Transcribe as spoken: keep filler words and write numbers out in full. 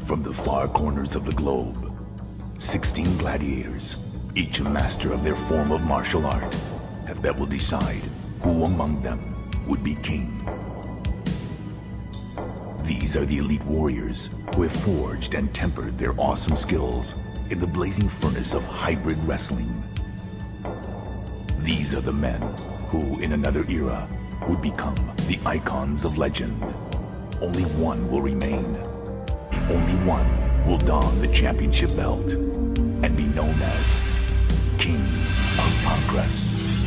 From the far corners of the globe, sixteen gladiators, each a master of their form of martial art, that will decide who among them would be king. These are the elite warriors who have forged and tempered their awesome skills in the blazing furnace of hybrid wrestling. These are the men who, in another era, would become the icons of legend. Only one will remain. Only one will don the championship belt and be known as King of Pancrase.